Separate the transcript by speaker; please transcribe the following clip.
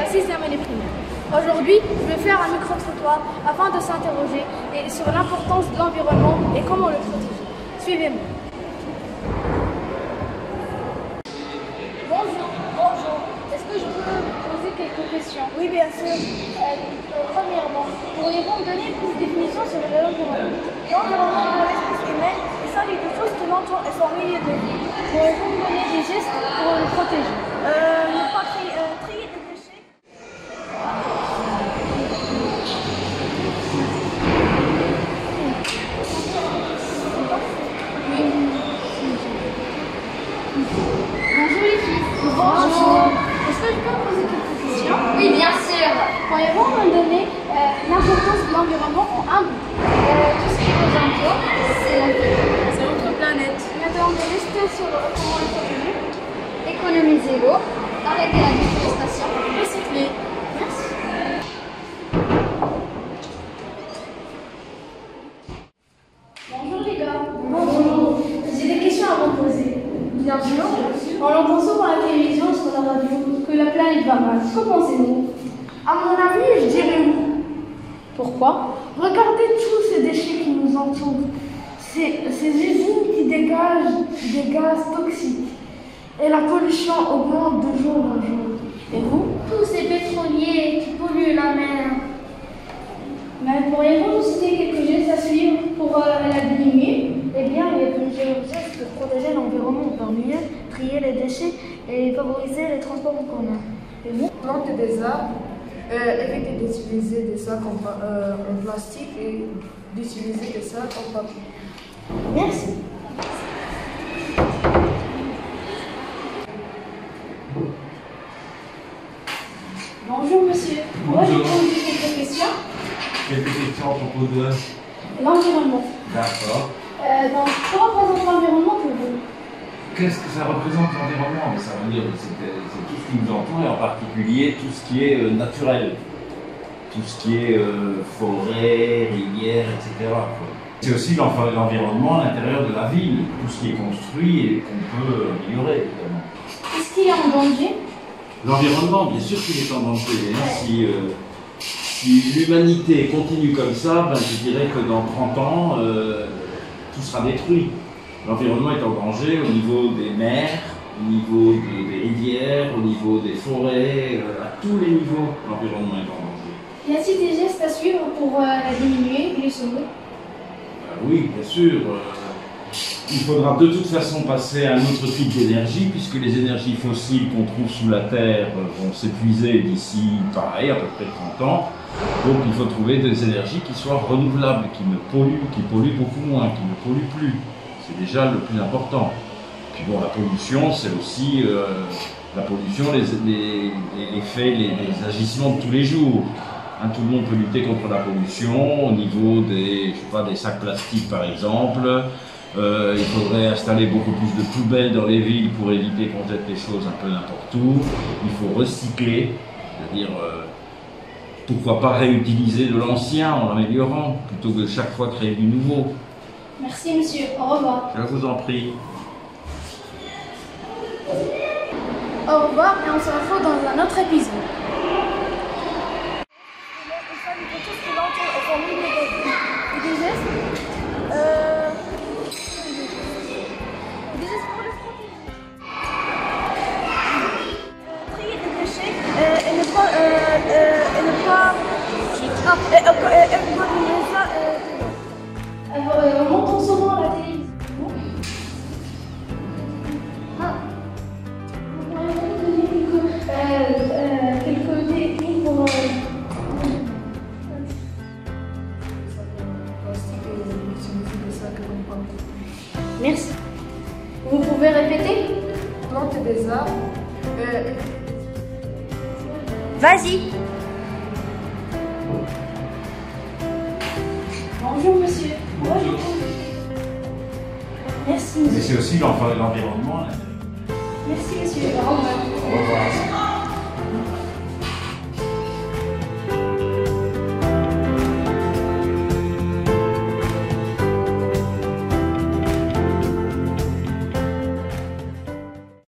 Speaker 1: 6e année primaire. Aujourd'hui, je vais faire un micro-trottoir afin de s'interroger sur l'importance de l'environnement et comment le protéger. Suivez-moi. Bonjour. Est-ce que je peux vous poser quelques questions? Oui, bien sûr. Premièrement, pourriez-vous me donner plus de définition sur l'environnement? L'environnement est l'espèce humaine et ça les choses qui l'entourent et son milieu de vie. Pourriez-vous me donner des gestes pour le protéger? Ne pas trier des déchets. Bonjour les filles. Bonjour. Est-ce que je peux vous poser quelques questions?
Speaker 2: Oui, bien sûr.
Speaker 1: Pourriez-vous me donner l'importance de l'environnement en un mot?
Speaker 2: Tout ce qui nous entoure, c'est la vie.
Speaker 1: C'est notre planète. Maintenant, de rester sur comment le protéger.
Speaker 2: Économiser l'eau, arrêter la déforestation,
Speaker 1: Recycler. Merci. Bonjour les gars. Bonjour. J'ai des questions à vous poser. Bien sûr. On entend souvent à la télévision, sur la radio, que la planète va mal. Qu'en pensez-vous?
Speaker 3: À mon avis, je dirais oui.
Speaker 1: Pourquoi?
Speaker 3: Regardez tous ces déchets qui nous entourent. Ces usines qui dégagent des gaz toxiques. Et la pollution augmente de jour en jour.
Speaker 1: Et vous?
Speaker 3: Tous ces pétroliers qui polluent la mer.
Speaker 1: Mais pourriez-vous nous citer quelques gestes à suivre pour la diminuer?
Speaker 3: Eh bien, il y a plusieurs gestes pour protéger l'environnement. Parmi eux, trier les déchets et favoriser les transports en commun.
Speaker 1: Et vous?
Speaker 4: Planter des arbres, éviter d'utiliser des sacs en plastique et d'utiliser des sacs en papier.
Speaker 1: Merci. Bonjour monsieur. Moi je vais vous poser quelques questions.
Speaker 5: Quelques questions à propos de
Speaker 1: L'environnement.
Speaker 5: D'accord.
Speaker 1: Donc, que représente l'environnement pour vous?
Speaker 5: Qu'est-ce que ça représente l'environnement? Ça veut dire que c'est tout ce qui nous entoure et en particulier tout ce qui est naturel. Tout ce qui est forêt, rivière, etc. C'est aussi l'environnement à l'intérieur de la ville, tout ce qui est construit et qu'on peut améliorer, évidemment.
Speaker 1: Qu'est-ce qui est en danger?
Speaker 5: L'environnement, bien sûr qu'il est en danger. Hein. Si l'humanité continue comme ça, ben, je dirais que dans 30 ans, tout sera détruit. L'environnement est en danger au niveau des mers, au niveau des rivières, au niveau des forêts, à tous les niveaux, l'environnement est en danger.
Speaker 1: Y a-t-il des gestes à suivre pour la diminuer et les sauver?
Speaker 5: Oui, bien sûr. Il faudra de toute façon passer à un autre type d'énergie, puisque les énergies fossiles qu'on trouve sous la Terre vont s'épuiser d'ici, pareil, à peu près 30 ans. Donc il faut trouver des énergies qui soient renouvelables, qui polluent beaucoup moins, qui ne polluent plus. C'est déjà le plus important. Puis bon, la pollution, c'est aussi la pollution, les faits, les agissements de tous les jours. Hein, tout le monde peut lutter contre la pollution au niveau des sacs plastiques par exemple. Il faudrait installer beaucoup plus de poubelles dans les villes pour éviter qu'on jette les choses un peu n'importe où. Il faut recycler, c'est-à-dire pourquoi pas réutiliser de l'ancien en l'améliorant plutôt que chaque fois créer du nouveau.
Speaker 1: Merci monsieur, au revoir.
Speaker 5: Je vous en prie.
Speaker 1: Au revoir et on se retrouve dans un autre épisode. On entend souvent à la télévision. Vous pourriez me donner quelques techniques pour... Merci. Vous pouvez répéter?
Speaker 4: Planter des arbres,
Speaker 2: Vas-y.
Speaker 1: Bonjour monsieur. Bonjour. Merci
Speaker 5: Mais
Speaker 1: monsieur.
Speaker 5: c'est aussi l'environnement.
Speaker 1: Merci monsieur. Au revoir.
Speaker 5: Au revoir.